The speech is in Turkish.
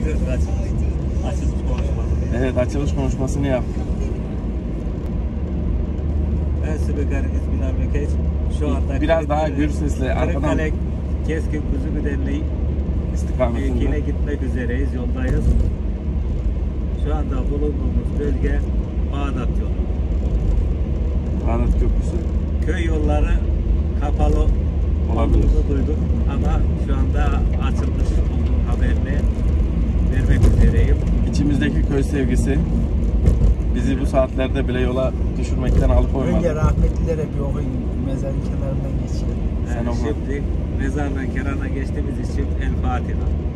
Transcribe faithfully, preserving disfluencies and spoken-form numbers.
bekliyorduk açılış, açılış konuşmasını. Evet, açılış konuşmasını yaptık. Ben Sübekar İzmir'e şu anda biraz daha gür sesle arkadan Kırıkkale Keskin Kuzugudenli istikametinde gitmek üzereyiz, yoldayız. Şu anda bulunduğumuz bölge Bağdat yolu. Bağdat Köprüsü. Köy yolları kapalı olduğunu duyduk ama şu anda açılmış olduğu haberini vermek üzereyim. İçimizdeki köy sevgisi bizi bu saatlerde bile yola düşürmekten alıkoymadı. Önce rahmetlilere bir okuyun, mezarın kenarından geçelim. Yani şimdi mezardan kenarına geçtiğimiz için El Fatiha.